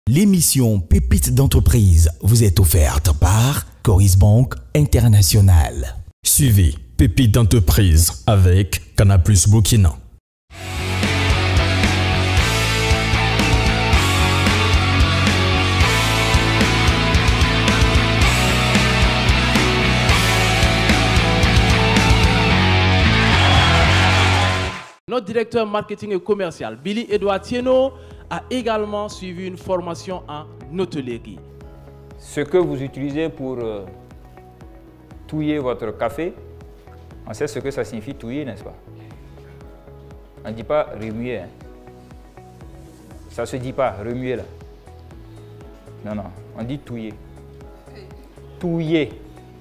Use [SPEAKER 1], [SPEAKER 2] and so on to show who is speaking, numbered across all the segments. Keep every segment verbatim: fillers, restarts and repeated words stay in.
[SPEAKER 1] L'émission Pépites d'entreprise vous est offerte par Coris Bank International.
[SPEAKER 2] Suivez Pépites d'entreprise avec Canal Plus Burkina.
[SPEAKER 3] Notre directeur marketing et commercial, Billy Edouard Thieno, a également suivi une formation en hôtellerie.
[SPEAKER 4] Ce que vous utilisez pour euh, touiller votre café, on sait ce que ça signifie touiller, n'est-ce pas? On ne dit pas remuer. Hein. Ça ne se dit pas, remuer là. Non, non, on dit touiller. Touiller.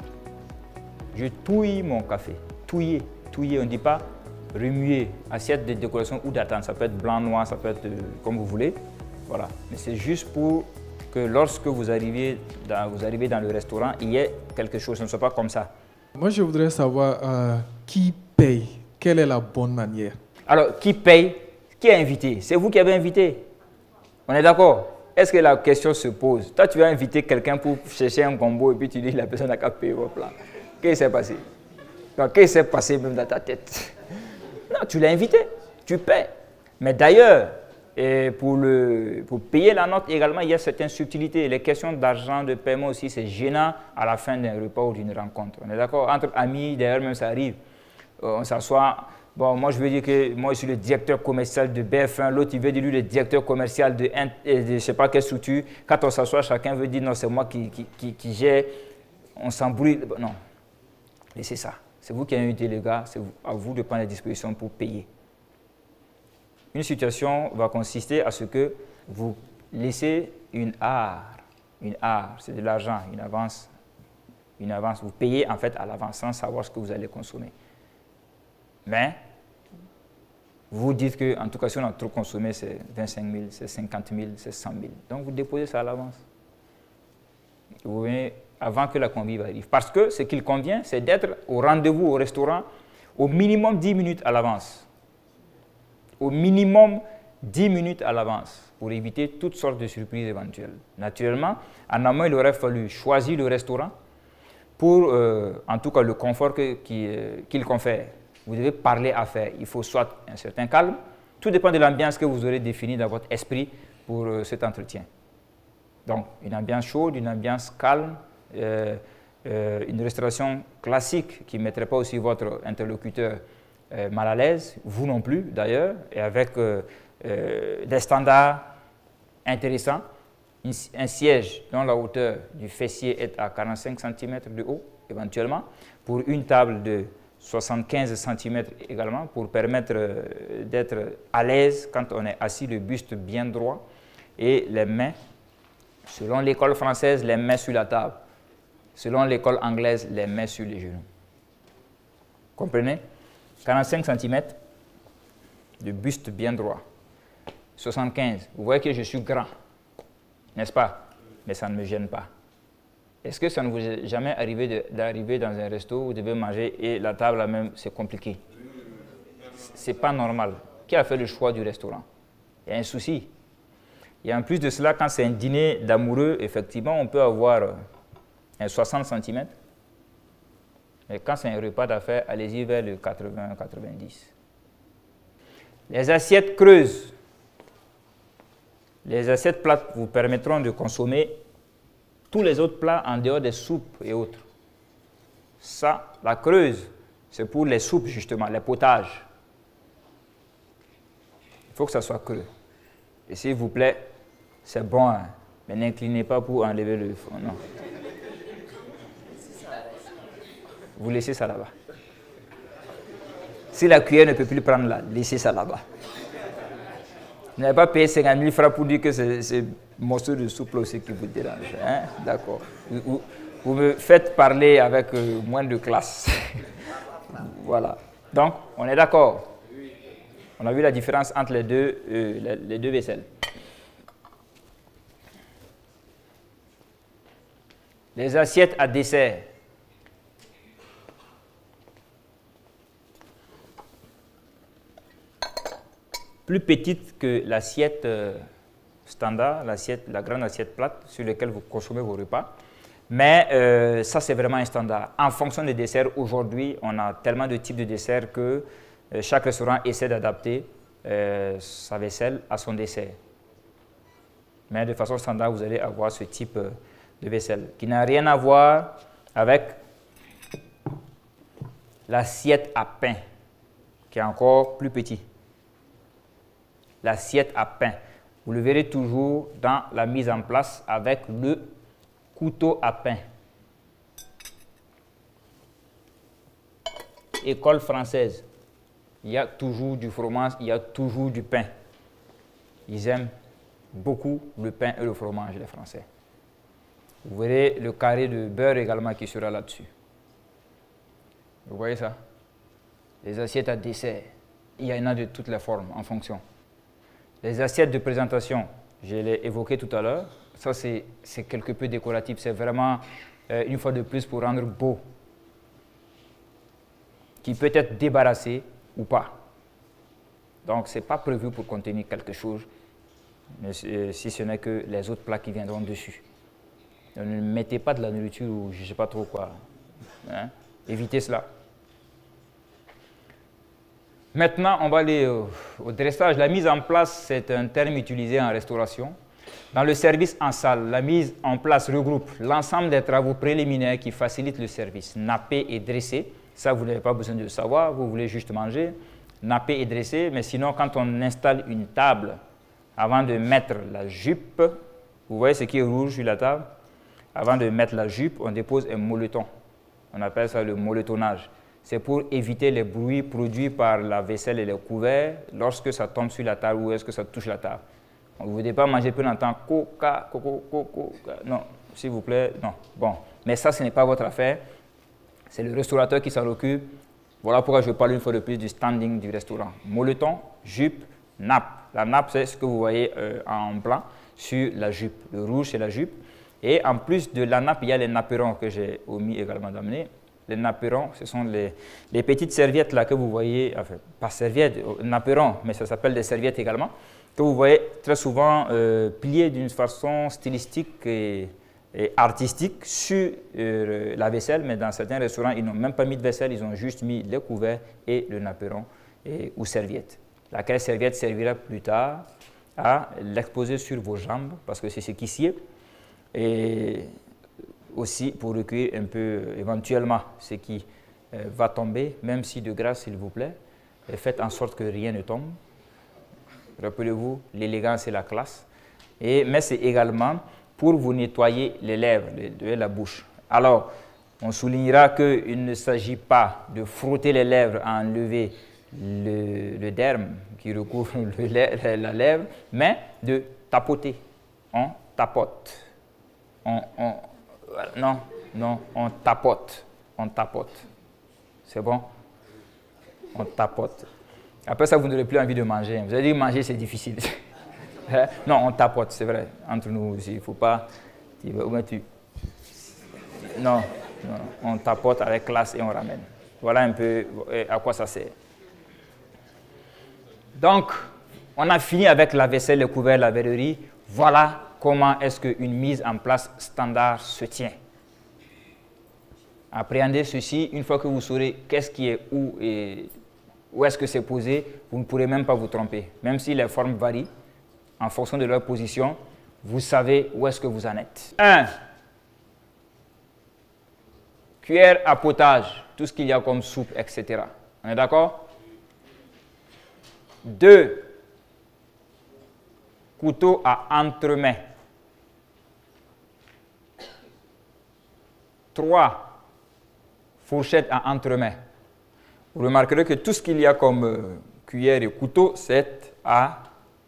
[SPEAKER 4] Je touille mon café. Touiller, touiller, on ne dit pas remuer, assiette de décoration ou d'attente. Ça peut être blanc, noir, ça peut être euh, comme vous voulez. Voilà. Mais c'est juste pour que lorsque vous arrivez, dans, vous arrivez dans le restaurant, il y ait quelque chose, ce ne soit pas comme ça.
[SPEAKER 5] Moi, je voudrais savoir euh, qui paye, quelle est la bonne manière.
[SPEAKER 4] Alors, qui paye? Qui a invité? C'est vous qui avez invité. On est d'accord? Est-ce que la question se pose? Toi, tu as invité quelqu'un pour chercher un combo et puis tu dis la personne n'a qu'à payer vos plats. Qu'est-ce qui s'est passé? Qu'est-ce qui s'est passé même dans ta tête? Non, tu l'as invité, tu paies. Mais d'ailleurs, pour, le, pour payer la note également, il y a certaines subtilités. Les questions d'argent, de paiement aussi, c'est gênant à la fin d'un repas ou d'une rencontre. On est d'accord? Entre amis, d'ailleurs, même ça arrive. On s'assoit. Bon, moi, je veux dire que moi, je suis le directeur commercial de B F un. L'autre, il veut dire lui, le directeur commercial de, de, de je ne sais pas quelle structure. Quand on s'assoit, chacun veut dire non, c'est moi qui, qui, qui, qui gère. On s'embrouille. Non, laissez ça. C'est vous qui avez invité les gars, c'est à vous de prendre les dispositions pour payer. Une situation va consister à ce que vous laissez une art. Une art, c'est de l'argent, une avance. Une avance, vous payez en fait à l'avance sans savoir ce que vous allez consommer. Mais, vous dites que, en tout cas, si on a trop consommé, c'est vingt-cinq mille, c'est cinquante mille, c'est cent mille. Donc, vous déposez ça à l'avance. Vous venez avant que la convive arrive. Parce que ce qu'il convient, c'est d'être au rendez-vous au restaurant au minimum dix minutes à l'avance. Au minimum dix minutes à l'avance pour éviter toutes sortes de surprises éventuelles. Naturellement, en amont, il aurait fallu choisir le restaurant pour, euh, en tout cas, le confort qu'il euh, qu'il confère. Vous devez parler affaires. Il faut soit un certain calme. Tout dépend de l'ambiance que vous aurez définie dans votre esprit pour euh, cet entretien. Donc, une ambiance chaude, une ambiance calme, euh, euh, une restauration classique qui ne mettrait pas aussi votre interlocuteur euh, mal à l'aise, vous non plus d'ailleurs, et avec euh, euh, des standards intéressants. Une, un siège dont la hauteur du fessier est à quarante-cinq centimètres de haut, éventuellement, pour une table de soixante-quinze centimètres également, pour permettre euh, d'être à l'aise quand on est assis, le buste bien droit, et les mains. Selon l'école française, les mains sur la table. Selon l'école anglaise, les mains sur les genoux. Comprenez? quarante-cinq centimètres de buste bien droit. soixante-quinze. Vous voyez que je suis grand, n'est-ce pas? Mais ça ne me gêne pas. Est-ce que ça ne vous est jamais arrivé d'arriver dans un resto où vous devez manger et la table là même, c'est compliqué? Ce n'est pas normal. Qui a fait le choix du restaurant? Il y a un souci. Et en plus de cela, quand c'est un dîner d'amoureux, effectivement, on peut avoir un soixante centimètres. Mais quand c'est un repas d'affaires, allez-y vers le quatre-vingts quatre-vingt-dix. Les assiettes creuses. Les assiettes plates vous permettront de consommer tous les autres plats en dehors des soupes et autres. Ça, la creuse, c'est pour les soupes justement, les potages. Il faut que ça soit creux. Et s'il vous plaît, c'est bon, hein, mais n'inclinez pas pour enlever le fond, non. Vous laissez ça là-bas. Si la cuillère ne peut plus prendre là, laissez ça là-bas. Vous n'avez pas payé cinquante mille francs pour dire que c'est ce morceau de soupe là aussi qui vous dérange. Hein? D'accord. Vous, vous, vous me faites parler avec euh, moins de classe. Voilà. Donc, on est d'accord. On a vu la différence entre les deux, euh, les, les deux vaisselles. Les assiettes à dessert. Plus petites que l'assiette euh, standard, l'assiette, la grande assiette plate sur laquelle vous consommez vos repas. Mais euh, ça, c'est vraiment un standard. En fonction des desserts, aujourd'hui, on a tellement de types de desserts que euh, chaque restaurant essaie d'adapter euh, sa vaisselle à son dessert. Mais de façon standard, vous allez avoir ce type euh, de vaisselle qui n'a rien à voir avec l'assiette à pain, qui est encore plus petit. L'assiette à pain. Vous le verrez toujours dans la mise en place avec le couteau à pain. École française. Il y a toujours du fromage, il y a toujours du pain. Ils aiment beaucoup le pain et le fromage, les Français. Vous verrez le carré de beurre également qui sera là-dessus. Vous voyez ça? Les assiettes à dessert. Il y en a de toutes les formes en fonction. Les assiettes de présentation, je l'ai évoqué tout à l'heure. Ça, c'est quelque peu décoratif. C'est vraiment, euh, une fois de plus, pour rendre beau. Qui peut être débarrassé ou pas. Donc, ce n'est pas prévu pour contenir quelque chose, mais, euh, si ce n'est que les autres plats qui viendront dessus. Donc, ne mettez pas de la nourriture ou je ne sais pas trop quoi. Hein? Évitez cela. Maintenant, on va aller au, au dressage. La mise en place, c'est un terme utilisé en restauration. Dans le service en salle, la mise en place regroupe l'ensemble des travaux préliminaires qui facilitent le service. Napper et dresser, ça vous n'avez pas besoin de le savoir, vous voulez juste manger. Napper et dresser, mais sinon quand on installe une table, avant de mettre la jupe, vous voyez ce qui est rouge sur la table, avant de mettre la jupe, on dépose un molleton. On appelle ça le molletonnage. C'est pour éviter les bruits produits par la vaisselle et les couverts lorsque ça tombe sur la table ou est-ce que ça touche la table. Vous ne voulez pas manger plus longtemps, coca, coco, coco, non, s'il vous plaît, non. Bon, mais ça, ce n'est pas votre affaire. C'est le restaurateur qui s'en occupe. Voilà pourquoi je parle une fois de plus du standing du restaurant. Molleton, jupe, nappe. La nappe, c'est ce que vous voyez euh, en blanc sur la jupe. Le rouge, c'est la jupe. Et en plus de la nappe, il y a les napperons que j'ai omis également d'amener. Les napperons, ce sont les, les petites serviettes là que vous voyez, enfin, pas serviettes, napperons, mais ça s'appelle des serviettes également, que vous voyez très souvent euh, pliées d'une façon stylistique et, et artistique sur euh, la vaisselle, mais dans certains restaurants, ils n'ont même pas mis de vaisselle, ils ont juste mis les couverts et le napperon et, ou serviette. Laquelle serviette servira plus tard à l'exposer sur vos jambes, parce que c'est ce qui sied, et aussi pour recueillir un peu éventuellement ce qui euh, va tomber, même si de grâce, s'il vous plaît, faites en sorte que rien ne tombe. Rappelez-vous, l'élégance et la classe. Et, mais c'est également pour vous nettoyer les lèvres, les, la bouche. Alors, on soulignera qu'il ne s'agit pas de frotter les lèvres à enlever le, le derme qui recouvre le, la lèvre, mais de tapoter. On tapote. On, on, non, non, on tapote. On tapote. C'est bon? On tapote. Après ça, vous n'aurez plus envie de manger. Vous allez dire manger, c'est difficile. Non, on tapote, c'est vrai. Entre nous aussi, il ne faut pas... Tu vas, tu... Non, non, on tapote avec classe et on ramène. Voilà un peu à quoi ça sert. Donc, on a fini avec la vaisselle, le couvert, la verrerie. Voilà comment est-ce qu'une mise en place standard se tient. Appréhendez ceci, une fois que vous saurez qu'est-ce qui est où et où est-ce que c'est posé, vous ne pourrez même pas vous tromper. Même si les formes varient, en fonction de leur position, vous savez où est-ce que vous en êtes. un. Cuillère à potage, tout ce qu'il y a comme soupe, et cetera. On est d'accord? deux. Couteau à entremets. trois. Fourchette à entremets. Vous remarquerez que tout ce qu'il y a comme euh, cuillère et couteau, c'est à...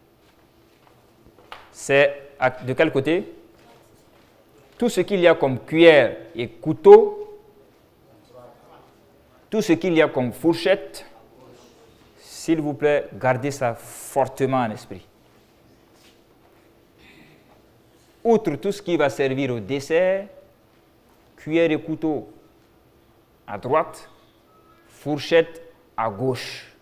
[SPEAKER 4] C'est de quel côté? Tout ce qu'il y a comme cuillère et couteau, tout ce qu'il y a comme fourchette, s'il vous plaît, gardez ça fortement en esprit. Outre tout ce qui va servir au dessert, cuillère et couteau à droite, fourchette à gauche.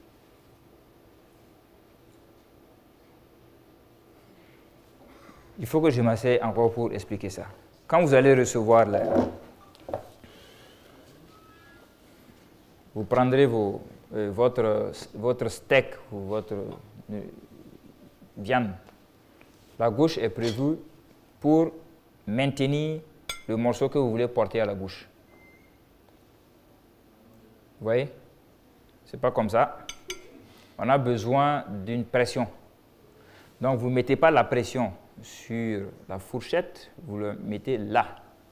[SPEAKER 4] il faut que je m'asseye encore pour expliquer ça. Quand vous allez recevoir la... Vous prendrez vos, euh, votre, votre steak ou votre euh, viande. La gauche est prévue pour maintenir le morceau que vous voulez porter à la bouche. Vous voyez? Ce n'est pas comme ça. On a besoin d'une pression. Donc, vous ne mettez pas la pression sur la fourchette, vous le mettez là.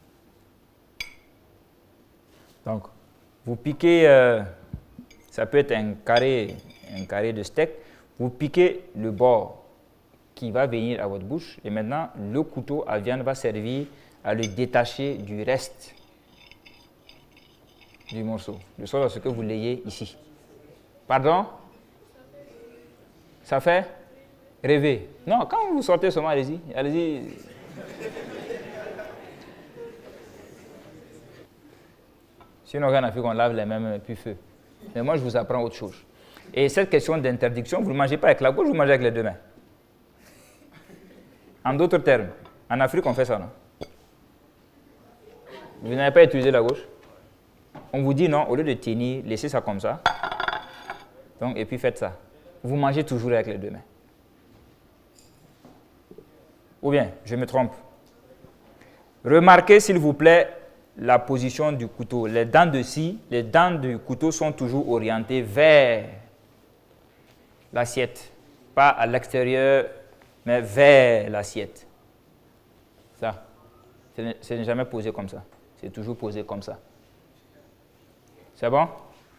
[SPEAKER 4] Donc, vous piquez, euh, ça peut être un carré, un carré de steak, vous piquez le bord qui va venir à votre bouche et maintenant, le couteau à viande va servir à le détacher du reste du morceau, de sorte à ce que vous l'ayez ici. Pardon? Ça fait rêver. Non, quand vous sortez seulement, allez-y, allez-y. Sinon, on a fait qu'on lave les mêmes puis feu. Mais moi, je vous apprends autre chose. Et cette question d'interdiction, vous ne mangez pas avec la gauche, vous mangez avec les deux mains. En d'autres termes, en Afrique, on fait ça, non? Vous n'avez pas utilisé la gauche. On vous dit non, au lieu de tenir, laissez ça comme ça. Donc, et puis faites ça. Vous mangez toujours avec les deux mains. Ou bien, je me trompe. Remarquez, s'il vous plaît, la position du couteau. Les dents de scie, les dents du couteau sont toujours orientées vers l'assiette. Pas à l'extérieur, mais vers l'assiette. Ça. Ce n'est jamais posé comme ça. C'est toujours posé comme ça. C'est bon?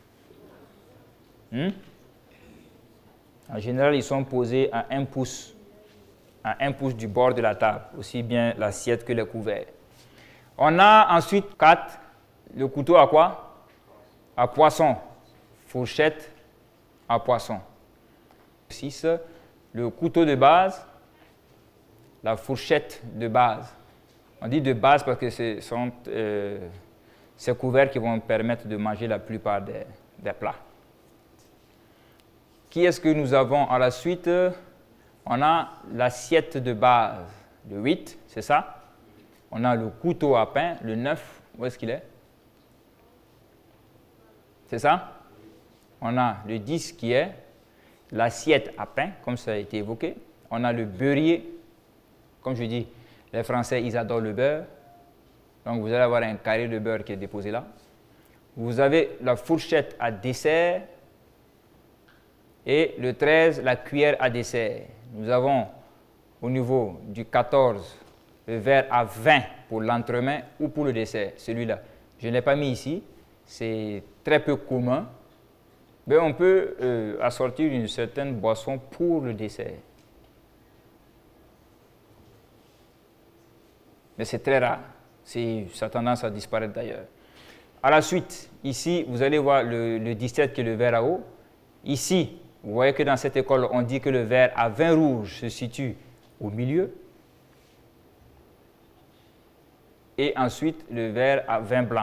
[SPEAKER 4] Hmm? En général, ils sont posés à un pouce, à un pouce du bord de la table, aussi bien l'assiette que les couverts. On a ensuite quatre, le couteau à quoi? À poisson, fourchette à poisson. six, le couteau de base, la fourchette de base. On dit de base parce que ce sont euh, ces couverts qui vont permettre de manger la plupart des, des plats. Qui est-ce que nous avons à la suite? On a l'assiette de base, le huit, c'est ça? On a le couteau à pain, le neuf, où est-ce qu'il est? C'est ça? On a le dix qui est l'assiette à pain, comme ça a été évoqué. On a le beurrier, comme je dis, les Français, ils adorent le beurre. Donc, vous allez avoir un carré de beurre qui est déposé là. Vous avez la fourchette à dessert. Et le treize, la cuillère à dessert. Nous avons au niveau du quatorze, le verre à vingt pour l'entremain ou pour le dessert. Celui-là, je ne l'ai pas mis ici. C'est très peu commun. Mais on peut euh, assortir une certaine boisson pour le dessert. Mais c'est très rare. Ça a tendance à disparaître d'ailleurs. À la suite, ici, vous allez voir le, le dix-sept qui est le verre à eau. Ici, vous voyez que dans cette école, on dit que le verre à vin rouge se situe au milieu. Et ensuite, le verre à vin blanc.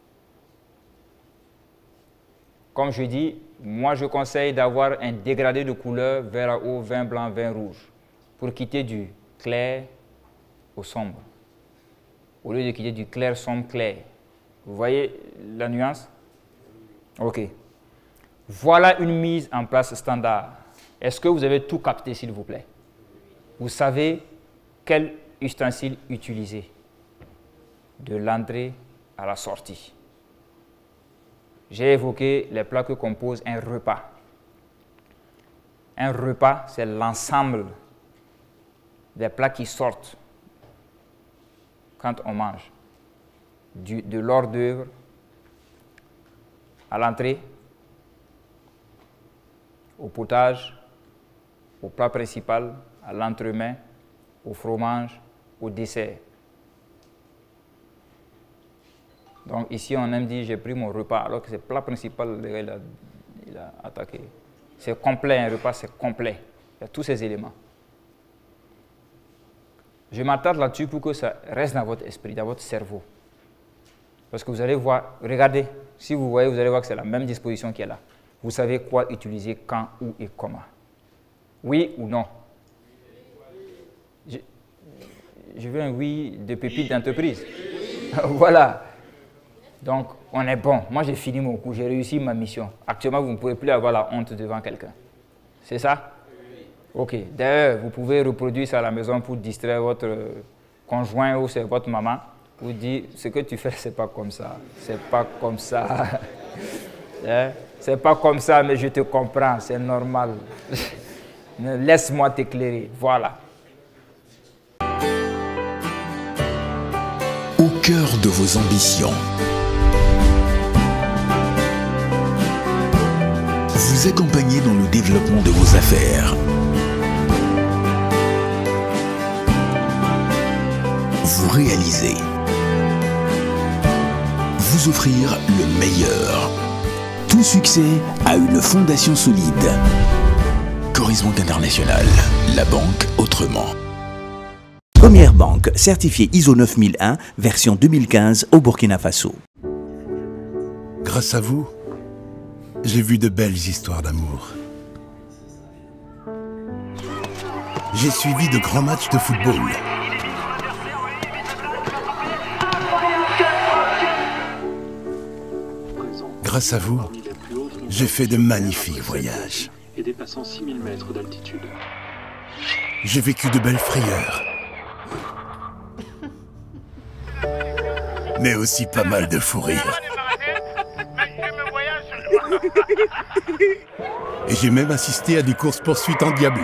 [SPEAKER 4] Comme je dis, moi je conseille d'avoir un dégradé de couleur verre à eau, vin blanc, vin rouge, pour quitter du clair au sombre, au lieu de quitter du clair, sombre, clair. Vous voyez la nuance? Ok. Voilà une mise en place standard. Est-ce que vous avez tout capté, s'il vous plaît? Vous savez quel ustensile utiliser de l'entrée à la sortie. J'ai évoqué les plats que compose un repas. Un repas, c'est l'ensemble des plats qui sortent quand on mange. Du, de l'hors d'œuvre à l'entrée, au potage, au plat principal, à l'entremets, au fromage, au dessert. Donc ici, on aime dire, j'ai pris mon repas, alors que c'est le plat principal, il a, il a attaqué. C'est complet, un repas, c'est complet. Il y a tous ces éléments. Je m'attarde là-dessus pour que ça reste dans votre esprit, dans votre cerveau. Parce que vous allez voir, regardez, si vous voyez, vous allez voir que c'est la même disposition qui est là. Vous savez quoi utiliser, quand, où et comment. Oui ou non? Je, Je veux un oui de pépite d'entreprise. Voilà. Donc, on est bon. Moi, j'ai fini mon cours, j'ai réussi ma mission. Actuellement, vous ne pouvez plus avoir la honte devant quelqu'un. C'est ça? Ok. D'ailleurs, vous pouvez reproduire ça à la maison pour distraire votre conjoint ou c'est votre maman. Vous dire, ce que tu fais, c'est pas comme ça. C'est pas comme ça. Hein? C'est pas comme ça, mais je te comprends, c'est normal. Laisse-moi t'éclairer. Voilà.
[SPEAKER 1] Au cœur de vos ambitions. Vous accompagner dans le développement de vos affaires. Vous réaliser. Vous offrir le meilleur. Tout succès a une fondation solide. Coris Banque International, la banque autrement.
[SPEAKER 6] Première banque certifiée I S O neuf mille un, version deux mille quinze au Burkina Faso.
[SPEAKER 7] Grâce à vous, j'ai vu de belles histoires d'amour. J'ai suivi de grands matchs de football. Grâce à vous, j'ai fait de magnifiques voyages.
[SPEAKER 8] Et dépassant six mille mètres d'altitude.
[SPEAKER 7] J'ai vécu de belles frayeurs. Mais aussi pas mal de fous rires. Et j'ai même assisté à des courses-poursuites endiablées.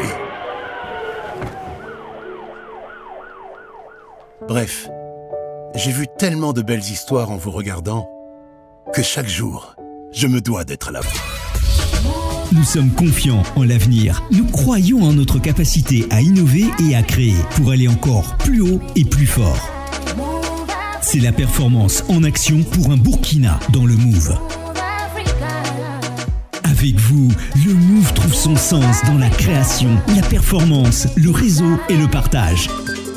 [SPEAKER 7] Bref, j'ai vu tellement de belles histoires en vous regardant que chaque jour, je me dois d'être là.
[SPEAKER 9] Nous sommes confiants en l'avenir. Nous croyons en notre capacité à innover et à créer pour aller encore plus haut et plus fort. C'est la performance en action pour un Burkina dans le Move. Avec vous, le Move trouve son sens dans la création, la performance, le réseau et le partage.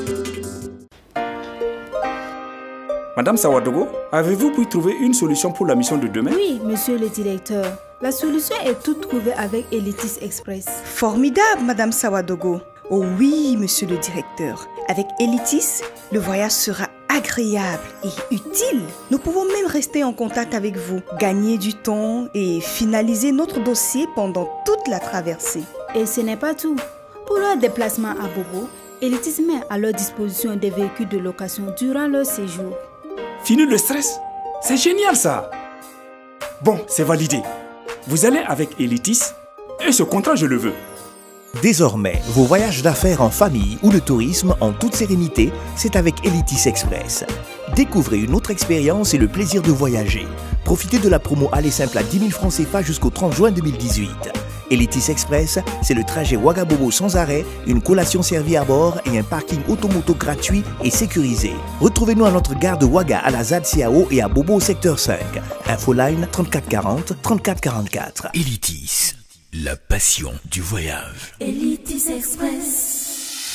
[SPEAKER 10] Madame Sawadogo, avez-vous pu trouver une solution pour la mission de demain?
[SPEAKER 11] Oui, monsieur le directeur. La solution est toute trouvée avec Elitis Express.
[SPEAKER 12] Formidable, Madame Sawadogo. Oh oui, monsieur le directeur. Avec Elitis, le voyage sera agréable et utile. Nous pouvons même rester en contact avec vous, gagner du temps et finaliser notre dossier pendant toute la traversée.
[SPEAKER 11] Et ce n'est pas tout. Pour leur déplacement à Bobo, Elitis met à leur disposition des véhicules de location durant leur séjour.
[SPEAKER 10] Fini le stress? C'est génial ça! Bon, c'est validé. Vous allez avec Elitis et ce contrat, je le veux.
[SPEAKER 6] Désormais, vos voyages d'affaires en famille ou de tourisme en toute sérénité, c'est avec Elitis Express. Découvrez une autre expérience et le plaisir de voyager. Profitez de la promo aller simple à dix mille francs C F A jusqu'au trente juin deux mille dix-huit. Elitis Express, c'est le trajet Ouagabobo sans arrêt, une collation servie à bord et un parking automoto gratuit et sécurisé. Retrouvez-nous à notre gare de Ouaga à la Z A D C A O et à Bobo au secteur cinq. Infoline trente-quatre quarante trente-quatre quarante-quatre.
[SPEAKER 1] Elitis, la passion du voyage.
[SPEAKER 11] Elitis Express.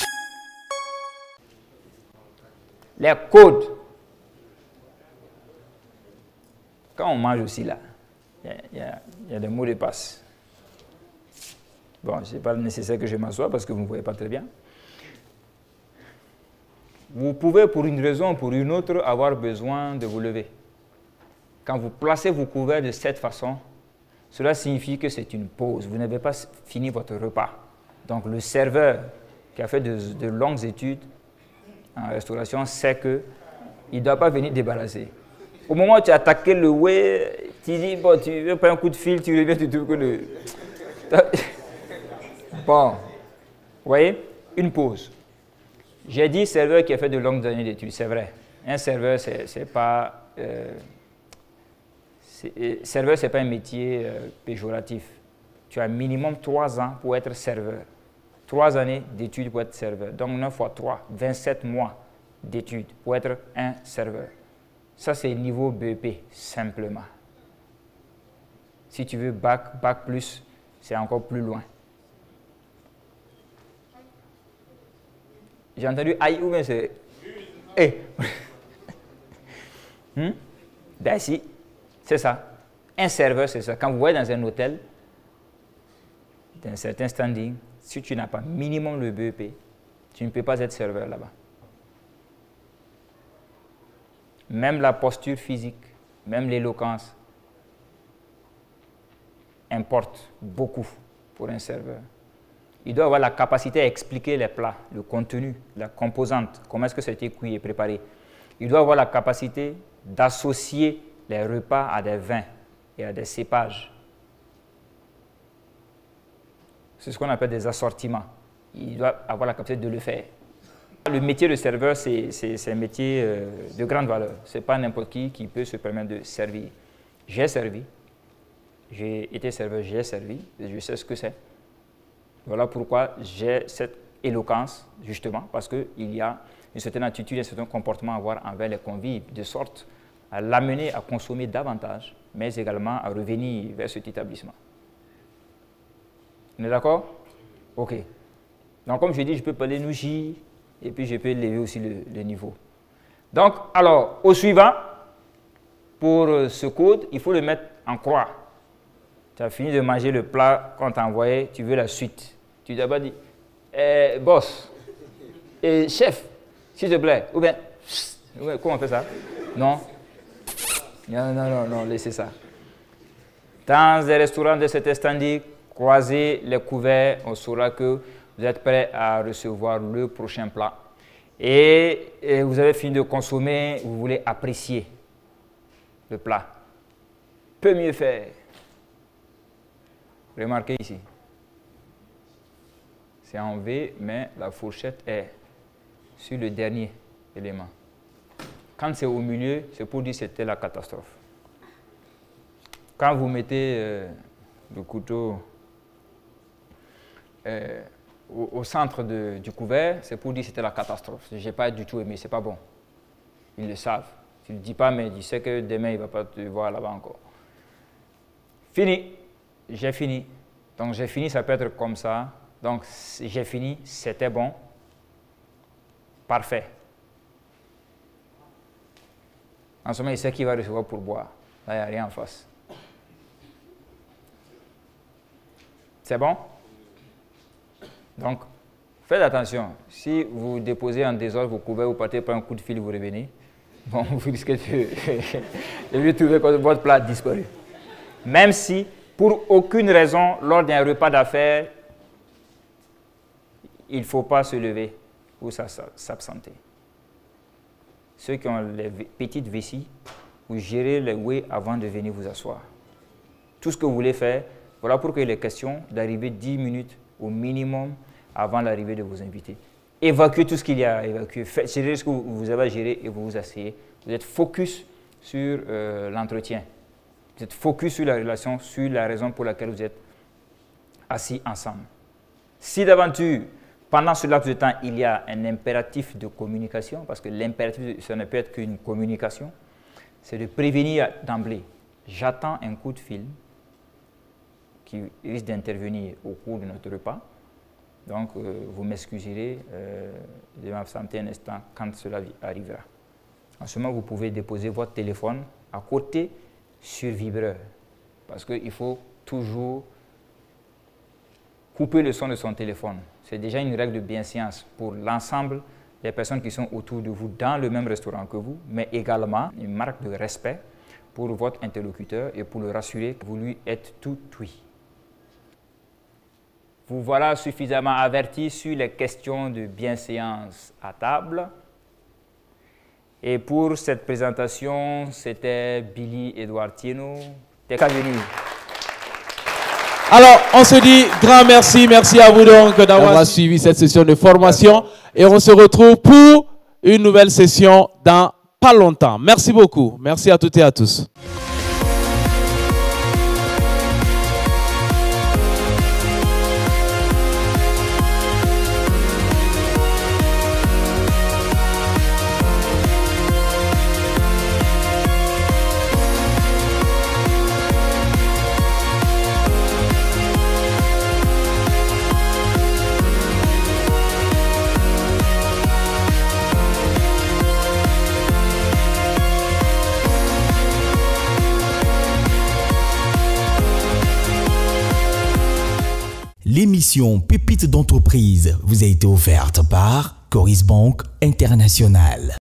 [SPEAKER 4] Les codes. Quand on mange aussi là, il y, y, y a des mots de passe. Bon, ce n'est pas nécessaire que je m'assoie parce que vous ne voyez pas très bien. Vous pouvez, pour une raison ou pour une autre, avoir besoin de vous lever. Quand vous placez vos couverts de cette façon, cela signifie que c'est une pause. Vous n'avez pas fini votre repas. Donc, le serveur qui a fait de, de longues études en restauration sait qu'il ne doit pas venir débarrasser. Au moment où tu as attaqué le whey, tu dis, bon, tu veux prendre un coup de fil, tu reviens, tu trouves que le... Bon, vous voyez, une pause. J'ai dit serveur qui a fait de longues années d'études, c'est vrai. Un serveur, c'est pas... Euh, serveur, ce n'est pas un métier euh, péjoratif. Tu as minimum trois ans pour être serveur. Trois années d'études pour être serveur. Donc neuf fois trois, vingt-sept mois d'études pour être un serveur. Ça, c'est niveau B E P, simplement. Si tu veux bac, bac plus, c'est encore plus loin. J'ai entendu aïe ou bien c'est... Eh hmm? Ben si, c'est ça. Un serveur, c'est ça. Quand vous voyez dans un hôtel, d'un certain standing, si tu n'as pas minimum le B E P, tu ne peux pas être serveur là-bas. même la posture physique, même l'éloquence importe beaucoup pour un serveur. Il doit avoir la capacité à expliquer les plats, le contenu, la composante, comment est-ce que ça a été cuit et préparé. Il doit avoir la capacité d'associer les repas à des vins et à des cépages. C'est ce qu'on appelle des assortiments. Il doit avoir la capacité de le faire. Le métier de serveur, c'est un métier euh, de grande valeur. Ce n'est pas n'importe qui qui peut se permettre de servir. J'ai servi, j'ai été serveur, j'ai servi, et je sais ce que c'est. Voilà pourquoi j'ai cette éloquence, justement, parce qu'il y a une certaine attitude, un certain comportement à avoir envers les convives, de sorte à l'amener à consommer davantage, mais également à revenir vers cet établissement. On est d'accord? Ok. Donc, comme je dis, je peux parler nouji, et puis je peux élever aussi le, le niveau. Donc, alors, au suivant, pour ce code, il faut le mettre en croix. Tu as fini de manger le plat qu'on t'a envoyé, tu veux la suite. Tu t'as pas dit, eh, boss, et chef, s'il te plaît, ou bien, ouais, comment on fait ça? Non. Non, non, non, non, laissez ça. Dans les restaurants de cet standing, croisez les couverts, on saura que vous êtes prêt à recevoir le prochain plat. Et, et vous avez fini de consommer, vous voulez apprécier le plat. Peut mieux faire. Remarquez ici. C'est en V, mais la fourchette est sur le dernier élément. Quand c'est au milieu, c'est pour dire que c'était la catastrophe. Quand vous mettez euh, le couteau euh, au, au centre de, du couvert, c'est pour dire que c'était la catastrophe. Je n'ai pas du tout aimé, c'est pas bon. Ils le savent. Tu ne le dis pas, mais tu sais que demain, il ne va pas te voir là-bas encore. Fini. J'ai fini. Donc, j'ai fini, ça peut être comme ça. Donc, j'ai fini, c'était bon. Parfait. En ce moment, il sait qu'il va recevoir pour boire. Là, il n'y a rien en face. C'est bon? Donc, faites attention. Si vous déposez en désordre vos couverts, vous partez par un coup de fil, vous revenez. Bon, vous risquez de, de trouver que votre plat a disparu. Même si, pour aucune raison, lors d'un repas d'affaires, il ne faut pas se lever ou s'absenter. Ceux qui ont les petites vessies, vous gérez les oui avant de venir vous asseoir. Tout ce que vous voulez faire, voilà pourquoi il est question d'arriver dix minutes au minimum avant l'arrivée de vos invités. Évacuez tout ce qu'il y a à évacuer. Faites, gérez ce que vous avez à gérer et vous vous asseyez. Vous êtes focus sur euh, l'entretien. Vous êtes focus sur la relation, sur la raison pour laquelle vous êtes assis ensemble. Si d'aventure, pendant ce laps de temps, il y a un impératif de communication, parce que l'impératif, ça ne peut être qu'une communication, c'est de prévenir d'emblée. J'attends un coup de fil qui risque d'intervenir au cours de notre repas. Donc, euh, vous m'excuserez euh, de m'absenter un instant quand cela arrivera. En ce moment, vous pouvez déposer votre téléphone à côté sur vibreur, parce qu'il faut toujours couper le son de son téléphone. C'est déjà une règle de bienséance pour l'ensemble des personnes qui sont autour de vous dans le même restaurant que vous, mais également une marque de respect pour votre interlocuteur et pour le rassurer que vous lui êtes tout oui. Vous voilà suffisamment averti sur les questions de bienséance à table. Et pour cette présentation, c'était Billy Edouard Thieno. T'es qu'à venir.
[SPEAKER 3] Alors, on se dit grand merci, merci à vous donc d'avoir suivi cette session de formation et on se retrouve pour une nouvelle session dans pas longtemps. Merci beaucoup. Merci à toutes et à tous.
[SPEAKER 9] L'émission Pépites d'entreprise vous a été offerte par Coris Bank International.